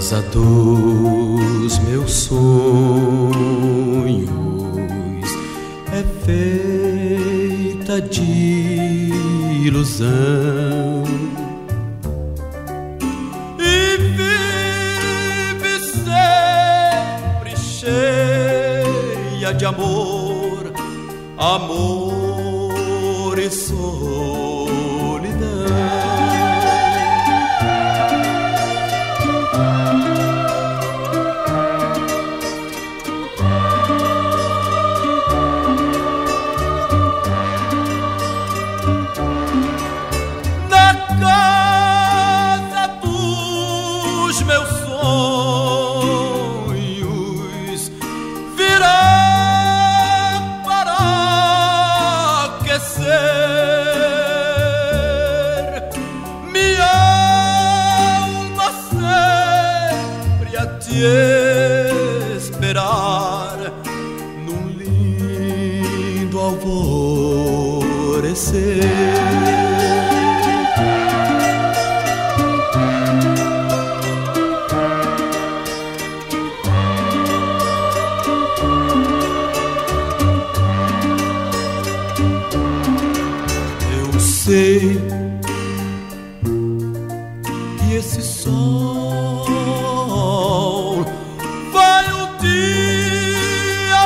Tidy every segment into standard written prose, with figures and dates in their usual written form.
casa dos meus sonhos é feita de ilusão e vive sempre cheia de amor, amor e solidão. Esperar num lindo alvorecer. Eu sei que esse sol vai um dia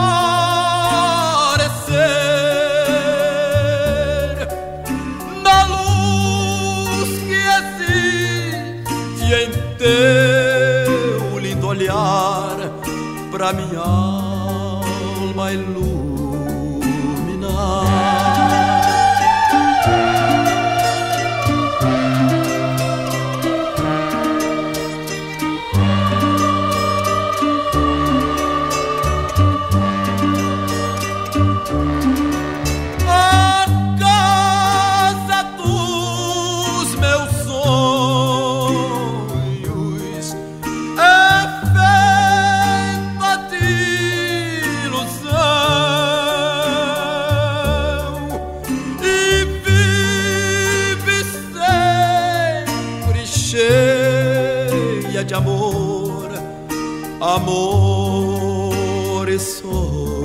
aparecer na luz que existe em teu lindo olhar, pra minha alma iluminar. Cheia de amor, amor e sol.